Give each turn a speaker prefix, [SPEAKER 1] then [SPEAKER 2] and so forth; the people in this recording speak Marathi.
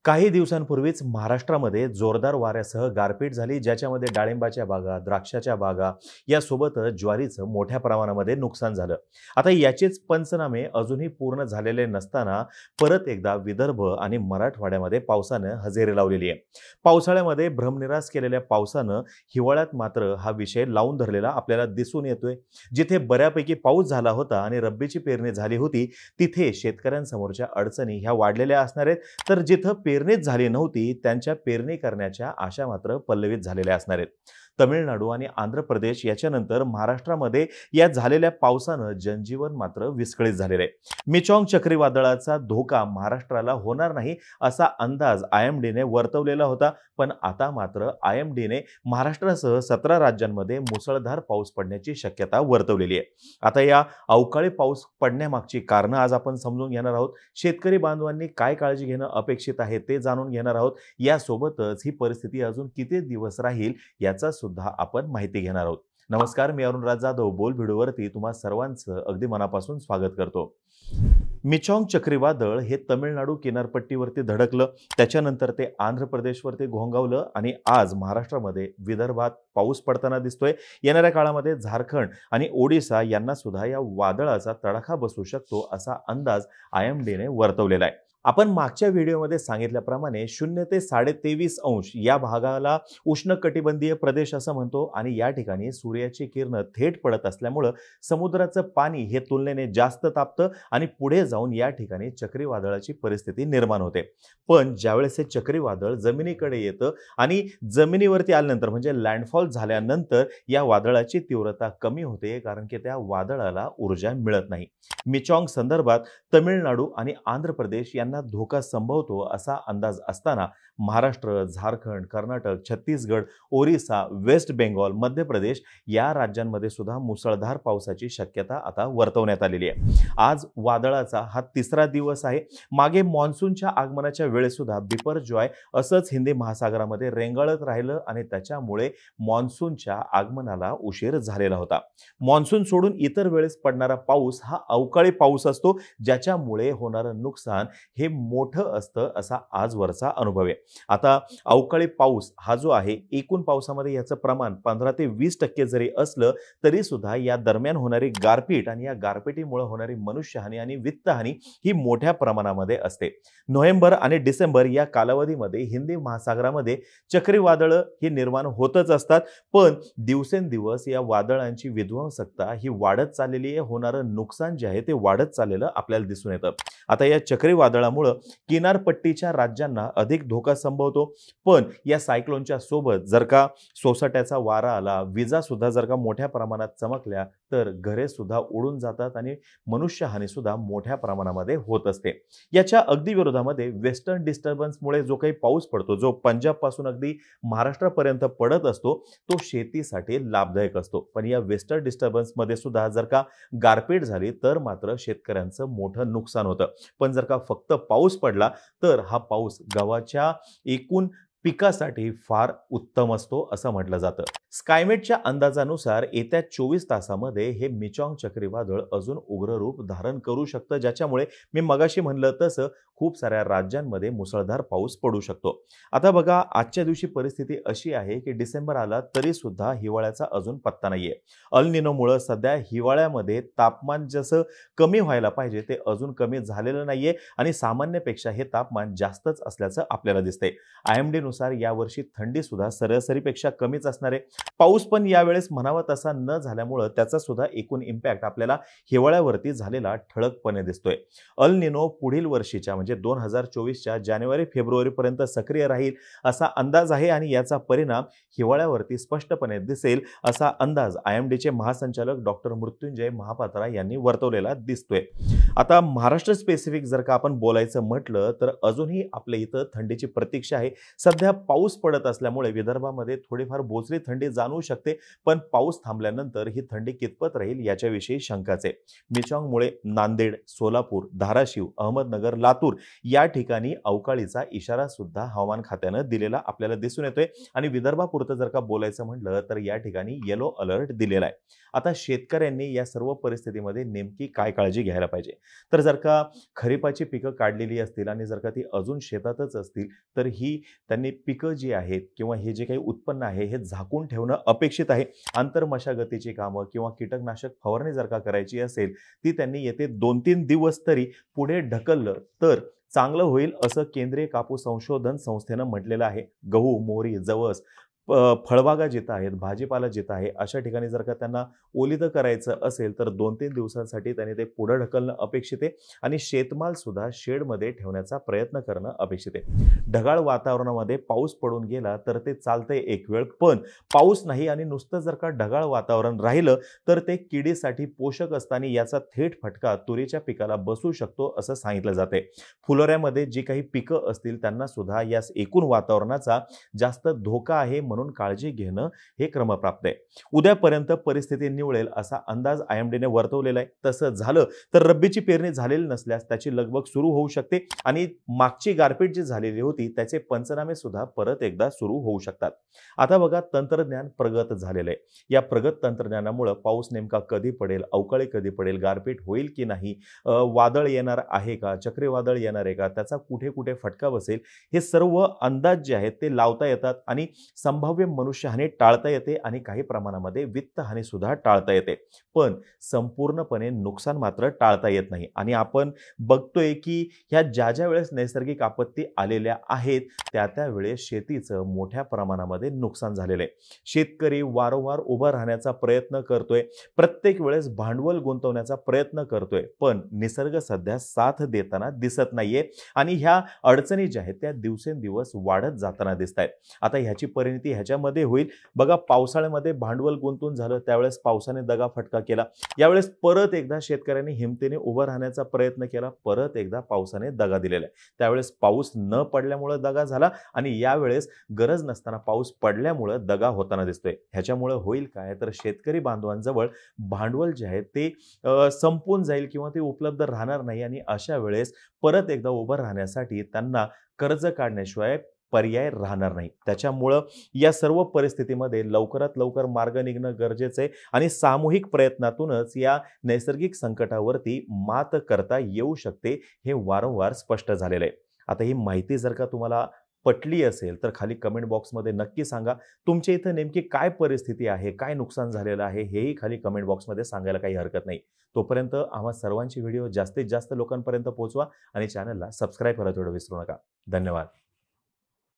[SPEAKER 1] काही दिवसांपूर्वीच महाराष्ट्रामध्ये जोरदार वाऱ्यासह गारपीट झाली, ज्याच्यामध्ये डाळिंबाच्या बागा, द्राक्षाच्या बागा यासोबतच ज्वारीचं मोठ्या प्रमाणामध्ये नुकसान झालं. आता याचेच पंचनामे अजूनही पूर्ण झालेले नसताना परत एकदा विदर्भ आणि मराठवाड्यामध्ये पावसानं हजेरी लावलेली आहे. पावसाळ्यामध्ये भ्रमनिरास केलेल्या पावसानं हिवाळ्यात मात्र हा विषय लावून धरलेला आपल्याला दिसून येतोय. जिथे बऱ्यापैकी पाऊस झाला होता आणि रब्बीची पेरणी झाली होती, तिथे शेतकऱ्यांसमोरच्या अडचणी ह्या वाढलेल्या असणार आहेत. तर जिथं पेरणीच झाली नव्हती, त्यांच्या पेरणी करण्याच्या आशा मात्र पल्लवित झालेल्या असणार आहेत. तमिळनाडू आणि आंध्र प्रदेश याच्यानंतर महाराष्ट्रामध्ये या झालेल्या पावसानं जनजीवन मात्र विस्कळीत झालेलं आहे. मिचॉंग चक्रीवादळाचा धोका महाराष्ट्राला होणार नाही असा अंदाज आयएमडीने वर्तवलेला होता, पण आता मात्र आयएमडीने महाराष्ट्रासह 17 राज्यांमध्ये मुसळधार पाऊस पडण्याची शक्यता वर्तवलेली आहे. आता या अवकाळी पाऊस पडण्यामागची कारणं आज आपण समजून घेणार आहोत. शेतकरी बांधवांनी काय काळजी घेणं अपेक्षित आहे ते जाणून घेणार आहोत. यासोबतच ही परिस्थिती अजून किती दिवस राहील याचा सुद्धा आपण माहिती घेणार आहोत. नमस्कार, मी अरुणराज जाधव बोल व्हिडिओवरती तुम्हा सर्वांचं अगदी मनापासून स्वागत करतो. मिचॉंग चक्रीवादळ हे तमिळनाडू किनारपट्टीवरती धडकलं, त्याच्यानंतर ते आंध्र प्रदेशवरती घोंगावलं आणि आज महाराष्ट्रामध्ये विदर्भात पाऊस पडताना दिसतोय. येणाऱ्या काळामध्ये झारखंड आणि ओडिशा यांना सुद्धा या वादळाचा तडाखा बसू शकतो असा अंदाज आयएमडीने वर्तवलेला आहे. आपण मागच्या व्हिडिओमध्ये सांगितल्याप्रमाणे 0 ते 23.5 अंश या भागाला उष्णकटिबंधीय प्रदेश असं म्हणतो आणि या ठिकाणी सूर्याची किरणं थेट पडत असल्यामुळं समुद्राचं पाणी हे तुलनेने जास्त तापतं आणि पुढे जाऊन या ठिकाणी चक्रीवादळाची परिस्थिती निर्माण होते. पण ज्यावेळेस हे चक्रीवादळ जमिनीकडे येतं आणि जमिनीवरती आल्यानंतर म्हणजे लँडफॉल झाल्यानंतर या वादळाची तीव्रता कमी होते, कारण की त्या वादळाला ऊर्जा मिळत नाही. मिचॉंग संदर्भात तमिळनाडू आणि आंध्र प्रदेश यांना धोका संभवतो असा अंदाज असताना महाराष्ट्र, झारखंड, कर्नाटक, छत्तीसगड, ओरिसा, वेस्ट बेंगॉल, मध्य प्रदेश या राज्यांमध्ये सुद्धा मुसळधार पावसाची शक्यता आता वर्तवण्यात आलेली आहे. आज वादळाचा हा 3रा दिवस आहे. मागे मान्सूनच्या आगमनाच्या वेळेस सुद्धा बिपरजॉय असंच हिंदी महासागरामध्ये रेंगाळत राहिलं आणि त्याच्यामुळे मान्सूनच्या आगमनाला उशीर झालेला होता. मान्सून सोडून इतर वेळेस पडणारा पाऊस हा अवकाळी पाऊस असतो, ज्याच्यामुळे होणारं नुकसान हे मोठं असतं असा आजवरचा अनुभव आहे. आता अवकाळी पाऊस हा जो आहे, एकूण पावसामध्ये याचं प्रमाण 15 ते 20% जरी असलं तरी सुद्धा या दरम्यान होणारी गारपीट आणि या गारपिटीमुळे होणारी मनुष्यहानी आणि वित्तहानी ही मोठ्या प्रमाणामध्ये असते. नोव्हेंबर आणि डिसेंबर या कालावधीमध्ये हिंदी महासागरामध्ये चक्रीवादळं ही निर्माण होतच असतात, पण दिवसेंदिवस या वादळांची विध्वंसकता ही वाढत चाललेली आहे. होणारं नुकसान जे आहे ते वाढत चाललेलं आपल्याला दिसून येतं. आता या चक्रीवादळामुळे किनारपट्टीच्या राज्यांना अधिक धोका संभवतो, पण या सायक्लोनच्या सोबत जर का सोसाट्याचा वारा आला, विजा सुद्धा जर का मोठ्या प्रमाणात चमकल्या तर घरे सुद्धा उडून जातात आणि मनुष्यहानी सुद्धा मोठ्या प्रमाणामध्ये होत असते. याच्या अगदी विरोधामध्ये वेस्टर्न डिस्टर्बन्समुळे जो काही पाऊस पडतो, जो पंजाब पासून अगदी महाराष्ट्रापर्यंत पडत असतो, तो शेतीसाठी लाभदायक असतो. पण या वेस्टर्न डिस्टर्बन्समध्ये सुद्धा जर का गारपीट झाली तर मात्र शेतकऱ्यांचं मोठं नुकसान होतं. पण जर का फक्त पाऊस पडला तर हा पाऊस गव्हाच्या एकूण पिकासाठी फार उत्तम असतो असं म्हटलं जातं. स्कायमेटच्या अंदाजानुसार येत्या 24 तासामध्ये हे मिचॉंग चक्रीवादळ अजून उग्र रूप धारण करू शकतं, ज्याच्यामुळे मी मगाशी म्हणलं तसं खूप साऱ्या राज्यांमध्ये मुसळधार पाऊस पडू शकतो. आता बघा, आजच्या दिवशी परिस्थिती अशी आहे की डिसेंबर आला तरी सुद्धा हिवाळ्याचा अजून पत्ता नाहीये. अल निनोमुळे सध्या हिवाळ्यामध्ये तापमान जसं कमी व्हायला पाहिजे ते अजून कमी झालेलं नाहीये आणि सामान्यपेक्षा हे तापमान जास्तच असल्याचं आपल्याला दिसतंय. आयएमडी नुसार यावर्षी थंडी सुद्धा सरासरीपेक्षा कमीच असणार आहे. पाऊस पण यावेळेस म्हणावा तसा न झाल्यामुळे त्याचा सुद्धा एकूण इम्पॅक्ट आपल्याला हिवाळ्यावरती झालेला ठळकपणे दिसतोय. अल निनो पुढील वर्षीच्या म्हणजे 2024च्या जानेवारी फेब्रुवारी पर्यंत सक्रिय राहील असा अंदाज आहे आणि याचा परिणाम हिवाळ्यावरती स्पष्टपणे दिसेल असा अंदाज आयएमडीचे महासंचालक डॉक्टर मृत्युंजय महापात्रा यांनी वर्तवलेला दिसतोय. आता महाराष्ट्र स्पेसिफिक जर का आपण बोलायचं म्हटलं तर अजूनही आपल्या इथं थंडीची प्रतीक्षा आहे. सध्या पाऊस पडत असल्यामुळे विदर्भामध्ये थोडीफार बोचरी थंडी थंडी जाणवू शकते, पण पाऊस थांबल्यानंतर ही थंडी कितपत राहील याच्याविषयी शंकाच आहे. मिचांगमुळे नांदेड, सोलापूर, धाराशिव, अहमदनगर, लातूर या ठिकाणी अवकाळीचा इशारा सुद्धा हवामान खात्यानं दिलेला आपल्याला दिसून येतोय आणि विदर्भापुरतं जर का बोलायचं म्हटलं तर या ठिकाणी येलो अलर्ट दिलेला आहे. आता शेतकऱ्यांनी या सर्व परिस्थितीमध्ये नेमकी काय काळजी घ्यायला पाहिजे? तर जर का खरीपाची पिकं काढलेली असतील आणि जर का ती अजून शेतातच असतील, तर ही त्यांनी पिकं जी आहेत किंवा हे जे काही उत्पन्न आहे हे झाकून ठेवणं अपेक्षित आहे. आंतरमशागतीची कामं किंवा कीटकनाशक फवारणी जर का करायची असेल, ती त्यांनी येते 2-3 दिवस तरी पुढे ढकललं तर चांगलं होईल, असं केंद्रीय कापूस संशोधन संस्थेनं म्हटलेलं आहे. गहू, मोहरी, जवस, फळबागा जिथं आहेत, भाजीपाला जिथं आहे, अशा ठिकाणी जर का त्यांना ओलितं करायचं असेल, तर 2-3 दिवसांसाठी त्यांनी ते पुढं ढकलणं अपेक्षित आहे आणि शेतमाल सुद्धा शेडमध्ये ठेवण्याचा प्रयत्न करणं अपेक्षित आहे. ढगाळ वातावरणामध्ये पाऊस पडून गेला तर ते चालतंय एक वेळ, पण पाऊस नाही आणि नुसतं जर का ढगाळ वातावरण राहिलं तर ते किडीसाठी पोषक असताना याचा थेट फटका तुरीच्या पिकाला बसू शकतो, असं सांगितलं जाते. फुलोऱ्यामध्ये जी काही पिकं असतील त्यांना सुद्धा या एकूण वातावरणाचा जास्त धोका आहे, म्हणून काळजी घेणं हे क्रमप्राप्त आहे. उद्यापर्यंत परिस्थिती निवळेल असा अंदाज आयएमडीने वर्तवलेला आहे. तसं झालं तर रब्बीची पेरणी झालेली नसल्यास त्याची लगबग सुरू होऊ शकते आणि मागची गारपीट जी झालेली होती त्याचे पंचनामे सुद्धा परत एकदा सुरू होऊ शकतात. आता बघा, तंत्रज्ञान प्रगत झालेलं आहे. या प्रगत तंत्रज्ञानामुळे पाऊस नेमका कधी पडेल, अवकाळी कधी पडेल, गारपीट होईल की नाही, वादळ येणार आहे का, चक्रीवादळ येणार आहे का, त्याचा कुठे कुठे फटका बसेल, हे सर्व अंदाज जे आहेत ते लावता येतात आणि संभाव्य मनुष्यहानी टाळता येते आणि काही प्रमाणामध्ये वित्तहानी सुद्धा टाळता येते. पण संपूर्णपणे नुकसान मात्र टाळता येत नाही आणि आपण बघतोय की ह्या ज्या वेळेस नैसर्गिक आपत्ती आलेल्या आहेत त्या वेळेस शेतीचं मोठ्या प्रमाणामध्ये नुकसान झालेलं आहे. शेतकरी वारंवार उभं राहण्याचा प्रयत्न करतोय, प्रत्येक वेळेस भांडवल गुंतवण्याचा प्रयत्न करतोय, पण निसर्ग सध्या साथ देताना दिसत नाहीये आणि ह्या अडचणी ज्या आहेत त्या दिवसेंदिवस वाढत जाताना दिसत आहेत. आता ह्याची परिणती ह्याच्यामध्ये होईल बघा. पावसाळ्यामध्ये भांडवल गुंतून झालं, त्यावेळेस पावसाने दगाफटका केला. यावेळेस परत एकदा शेतकऱ्यांनी हिमतीने उभं राहण्याचा प्रयत्न केला, परत एकदा पावसाने दगा दिलेला आहे. त्यावेळेस पाऊस न पडल्यामुळे दगा झाला आणि यावेळेस गरज नसताना पाऊस पडल्यामुळे दगा होताना दिसतोय. ह्याच्यामुळे होईल काय, तर शेतकरी बांधवांजवळ भांडवल जे आहे ते संपून जाईल किंवा ते उपलब्ध राहणार नाही आणि अशा वेळेस परत एकदा उभं राहण्यासाठी त्यांना कर्ज काढण्याशिवाय पर्याय राहणार नाही. त्याच्यामुळं या सर्व परिस्थितीमध्ये लवकरात लवकर मार्ग निघणं गरजेचं आहे आणि सामूहिक प्रयत्नातूनच या नैसर्गिक संकटावरती मात करता येऊ शकते, हे वारंवार स्पष्ट झालेलं आहे. आता ही माहिती जर का तुम्हाला पटली असेल तर खाली कमेंट बॉक्समध्ये नक्की सांगा. तुमच्या इथं नेमकी काय परिस्थिती आहे, काय नुकसान झालेलं आहे, हेही खाली कमेंट बॉक्समध्ये सांगायला काही हरकत नाही. तोपर्यंत आम्हा सर्वांची व्हिडिओ जास्तीत जास्त लोकांपर्यंत पोहोचवा आणि चॅनलला सबस्क्राईब करायला थोडं विसरू नका. धन्यवाद.